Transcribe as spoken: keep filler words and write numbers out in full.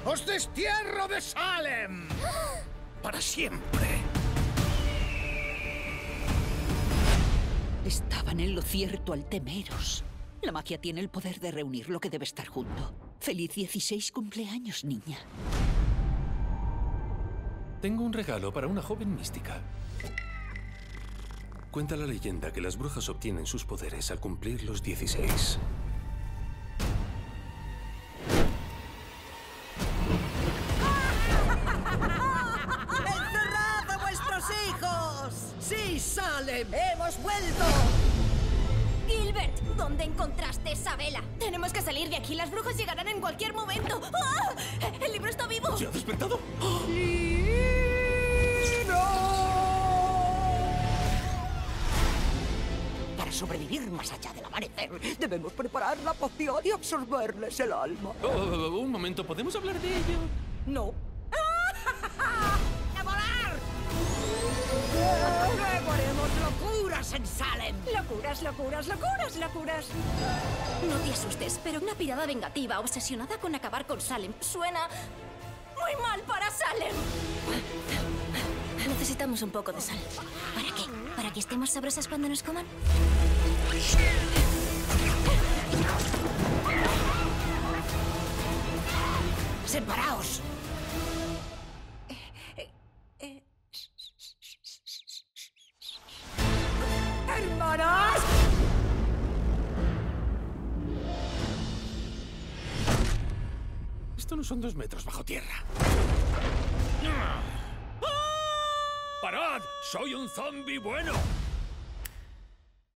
¡Os destierro de Salem! ¡Para siempre! Estaban en lo cierto al temeros. La magia tiene el poder de reunir lo que debe estar junto. Feliz dieciséis cumpleaños, niña. Tengo un regalo para una joven mística. Cuenta la leyenda que las brujas obtienen sus poderes al cumplir los dieciséis. ¡Encerrad a vuestros hijos! ¡Sí, Salem! ¡Hemos vuelto! Gilbert, ¿dónde encontraste esa vela? Tenemos que salir de aquí, las brujas llegarán en cualquier momento. ¡Ah! ¡El libro está vivo! ¿Se ha despertado? ¡Oh! Para sobrevivir más allá del amanecer, debemos preparar la poción y absorberles el alma. Oh, oh, oh, un momento, ¿podemos hablar de ello? No. ¡A volar! ¡Luego haremos locuras en Salem! Locuras, locuras, locuras, locuras. No te asustes, pero una pirada vengativa obsesionada con acabar con Salem suena muy mal para Salem. Necesitamos un poco de sal. ¿Para qué? ¿Para que estemos sabrosas cuando nos coman? ¡Separaos! ¡Hermanas! Esto no son dos metros bajo tierra. ¡Parad! ¡Soy un zombi bueno!